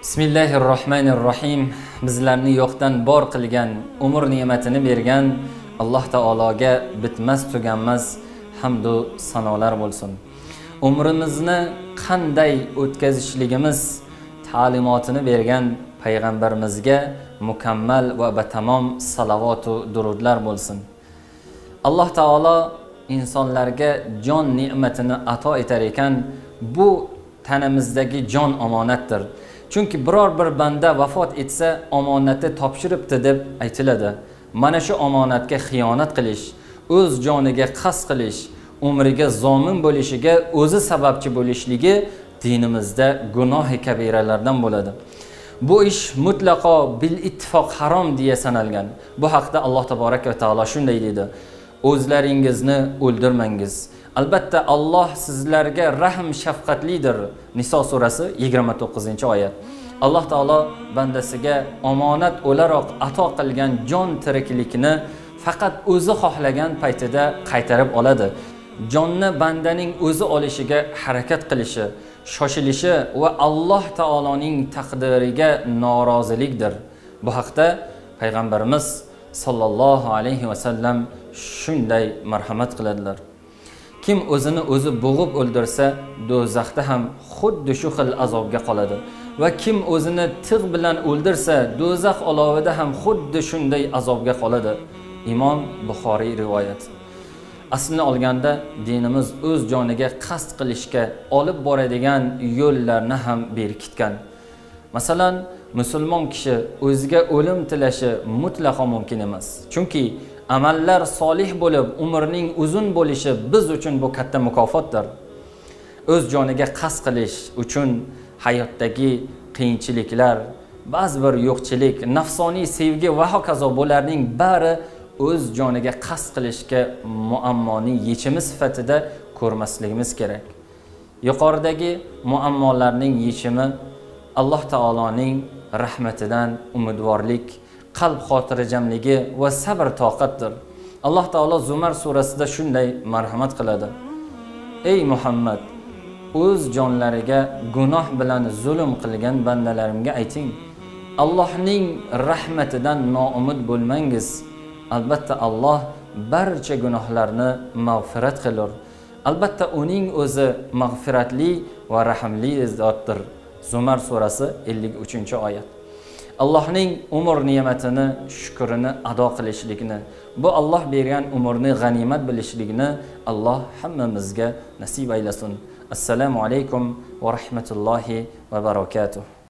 Bismillahirrohmanirrohim. Bizlarni yo'qdan bor qilgan, umr ne'matini bergan Alloh taologa bitmas tuganmas hamd va sanolar bo'lsin. Umrimizni qanday o'tkazishligimiz ta'limotini bergan payg'ambarimizga mukammal va batamom salavot va durudlar bo'lsin. Alloh taolo insonlarga jon ne'matini ato etar ekan, bu tanamizdagi jon omonatdir. Chunki biror bir banda vafot etsa, omonatni topshiribdi deb aytiladi. Mana shu omonatga xiyonat qilish, o'z joniga qasd qilish, umriga zomin bo'lishiga o'zi sababchi bo'lishligi dinimizda gunohi kabiralardan bo'ladi. Bu ish mutlaqo bil ittifoq harom deya sanalgan. Bu haqda Alloh taborak va taolo shunday dedi: o'zlaringizni o'ldirmangiz. Albatta Alloh sizlarga rahm shafqatlidir. Niso surasi 29-oyat. Alloh taolo bandasiga omonat o'laroq ato qilgan jon tiriklikni faqat o'zi xohlagan paytida qaytarib oladi. Jonni bandaning o'zi olishiga harakat qilishi, shoshilishi va Alloh taoloning taqdiriga norozilikdir. Bu haqda payg'ambarimiz sallallohu alayhi va sallam shunday marhamat qiladilar: kim o'zini o'zi bo'g'ib o'ldirsa, do'zaxda ham xuddi shu xil azobga qoladi. Va kim o'zini tig' bilan o'ldirsa, do'zax olovida ham xuddi shunday azobga qoladi. Imom Buxoriy rivoyat. Aslini olganda dinimiz o'z joniga qasd qilishga olib boradigan yo'llarni ham berkitgan. Masalan, musulmon kishi o'ziga o'lim tilashi mutlaqo mumkin emas. Chunki amallar solih bo'lib, umrning uzun bo'lishi biz uchun bu katta mukofotdir. O'z joniga qasd qilish uchun hayotdagi qiyinchiliklar, ba'zi bir yo'qchilik, nafsoniy sevgi va hokazo bularning bari o'z joniga qasd qilishga muammoning yechimi sifatida ko'rmasligimiz kerak. Yuqoridagi muammolarning yechimi Alloh taoloning rahmatidan umidvorlik, qalb xotirjamligi va sabr toqatdir. Alloh taolo Zumar surasida shunday marhamat qiladi: ey Muhammad, o'z jonlariga gunoh bilan zulm qilgan bandalarimga ayting, Allohning rahmatidan noumid bo'lmangiz. Albatta Alloh barcha gunohlarni mag'firat qilur. Albatta uning o'zi mag'firatli va rahimli zotdir. Zumar surasi 53-oyat. Allohning umr ne'matini, shukrini ado qilishlikni, bu Alloh bergan umrni g'animat bilishlikni Alloh hammamizga nasib aylasin. Assalomu alaykum va rahmatullohi va barakatuh.